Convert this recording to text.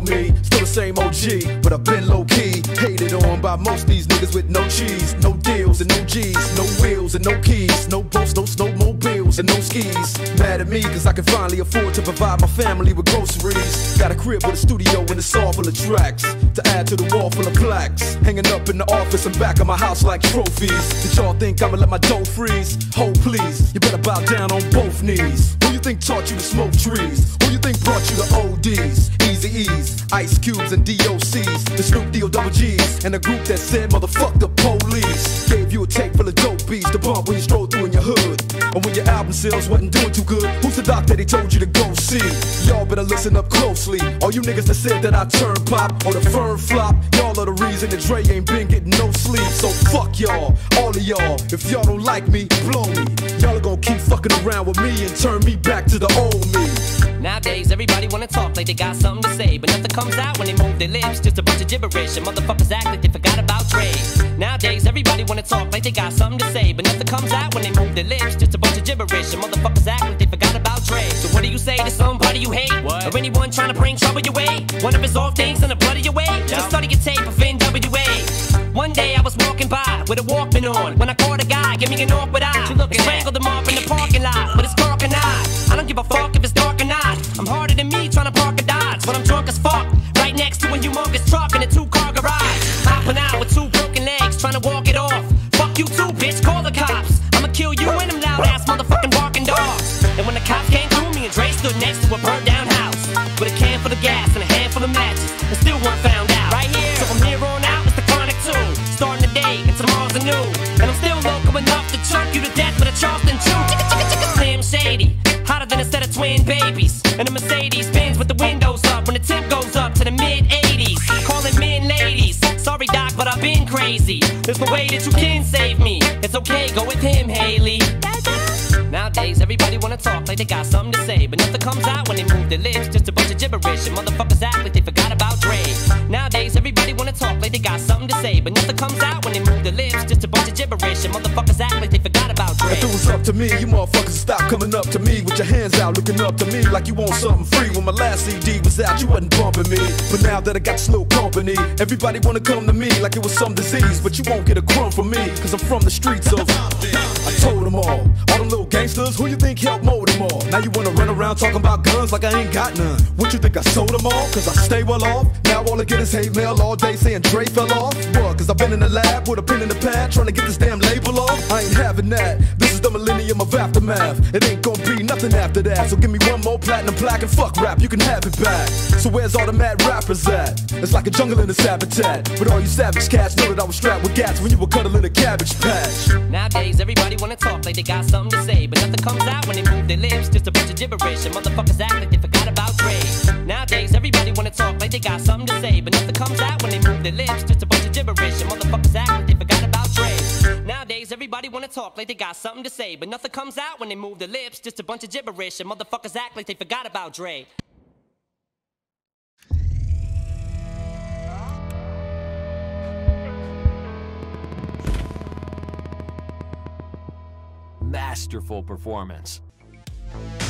me. Still the same OG, but I've been low-key. Hated on by most these niggas with no cheese, no deals and no G's, no wheels and no keys, no boats, no snowmobiles and no skis. Mad at me cause I can finally afford to provide my family with groceries. Got a crib with a studio and it's all full of tracks to add to the wall full of plaques, hanging up in the office and back of my house like trophies. Did y'all think I'ma let my dough freeze? Hold please, you better bow down on both knees. Who you think taught you to smoke trees? Who you think brought you to ODs, Eazy-E's, Ice Cubes and DOC's, the Snoop D-O-double G's, and a group that said motherfuck the police. Gave you a tape full of dope beats to bump when you stroll through in your hood. And when your album sales wasn't doing too good, who's the doc that he told you to go see? Y'all better listen up closely. All you niggas that said that I turn pop or the firm flop, y'all are the reason that Dre ain't been getting no sleep. So fuck y'all, all of y'all. If y'all don't like me, blow me. Y'all are gonna keep fucking around with me and turn me back to the old me. Nowadays, everybody wanna talk like they got something to say, but nothing comes out when they move their lips. Just a bunch of gibberish, and motherfuckers act like they forgot about Dre. Nowadays, everybody wanna talk like they got something to say, but nothing comes out when they move their lips. Just a bunch of gibberish, and motherfuckers act like they forgot about Dre. So what do you say to somebody you hate? What? Or anyone trying to bring trouble your way? One of his off things in the blood of your way? Just study your tape of NWA. One day I was walking by with a Walkman on when I caught a guy, give me an awkward eye. I strangled him off in the parking lot, but it's dark and I don't give a fuck if it's dark or not. I'm harder than me trying to park a Dodge, but I'm drunk as fuck. Right next to a humongous truck in a two-car garage. Hopping out with two broken legs, trying to walk it off. Fuck you too, bitch, call the cops. I'ma kill you and them loud-ass motherfucking barking dogs. And when the cops came through, me and Dre stood next to a burnt-down house with a can full of gas and a handful of matches, and still weren't found out. Right here, so from here on out, it's the Chronic 2. Starting the day and tomorrow's a new. And I'm still local enough to choke you to death with a Charleston chew. Slim Shady, hotter than a set of twin babies. And a Mercedes Benz with the windows up when the temp goes up to the mid-80s. Calling men ladies, sorry doc, but I've been crazy. There's no way that you can save me. It's okay, go with him, Haley. Nowadays, everybody wanna talk like they got something to say, but nothing comes out when they move their lips. Just a bunch of gibberish, and motherfuckers act like they forgot about Dre. Nowadays, everybody wanna talk like they got something to say, but nothing comes out when they move their lips. Just a bunch of gibberish, and motherfuckers act like they forgot about Dre. If it was up to me, you motherfuckers stop coming up to me with your hands out, looking up to me like you want something free. When my last CD was out, you wasn't bumping me, but now that I got slow company, everybody wanna come to me like it was some disease. But you won't get a crumb from me, cause I'm from the streets of I told them all them little gangsters, who you think helped mold them all? Now you wanna run around talking about guns like I ain't got none. What you think, I sold them all? Cause I stay well off. Now all I get is hate mail all day saying Dre fell off. What? Cause I've been in the lab with a pen in the pad trying to get this damn label off. I ain't having that. This is the millennium of aftermath. It ain't gonna be nothing after that. So give me one more platinum plaque and fuck rap, you can have it back. So where's all the mad rappers at? It's like a jungle in this habitat. But all you savage cats know that I was strapped with gats when you were cuddling a cabbage patch. Nowadays, everybody wanna talk like they got something to say, but nothing comes out when they move their lips. Just a bunch of gibberish, and motherfuckers act like they forgot about Dre. Nowadays, everybody wanna talk like they got something to say, but nothing comes out when they move their lips. Just a bunch of gibberish, and motherfuckers act like they forgot about Dre. Nowadays, everybody wanna talk like they got something to say, but nothing comes out when they move their lips. Just a bunch of gibberish, and motherfuckers act like they forgot about Dre. Masterful performance.